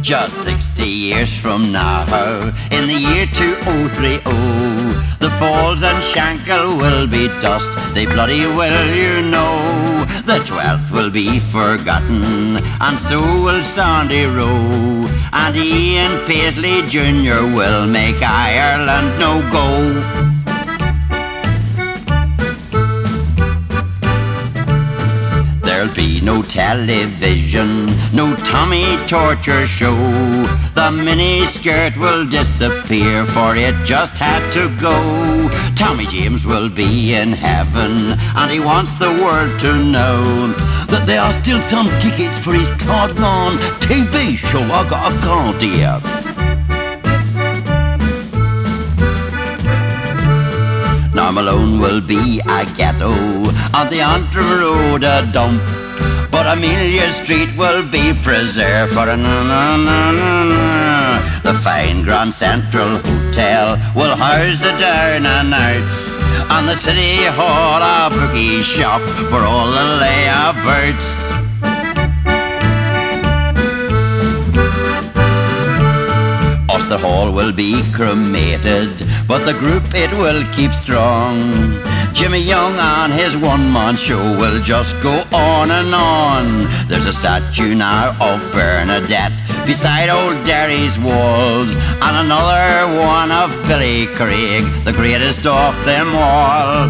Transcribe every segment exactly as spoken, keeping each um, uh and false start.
Just sixty years from now, in the year two oh three oh, the Falls and Shankill will be dust, they bloody well you know. The twelfth will be forgotten, and so will Sandy Row, and Ian Paisley Junior will make Ireland no go. There'll be no television, no Tommy torture show. The mini-skirt will disappear, for it just had to go. Tommy James will be in heaven, and he wants the world to know that there are still some tickets for his Clodnon T V show. I got a card here. Now Malone will be a ghetto, on the Antrim Road a dump, but Amelia Street will be preserved for a na-na-na-na-na. The fine Grand Central Hotel will house the down and outs, and the City Hall a bookie shop for all the layabouts. The hall will be cremated, but the group it will keep strong. Jimmy Young and his one-man show will just go on and on. There's a statue now of Bernadette beside old Derry's walls, and another one of Billy Craig, the greatest of them all.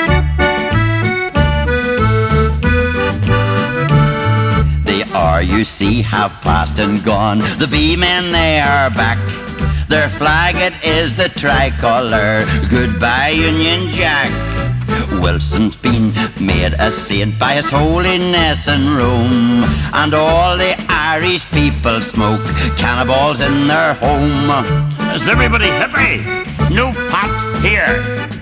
The R U C have passed and gone, the B-men they are back. Their flag it is the tricolour, goodbye Union Jack. Wilson's been made a saint by His Holiness in Rome, and all the Irish people smoke cannibals in their home. Is everybody happy? No pot here.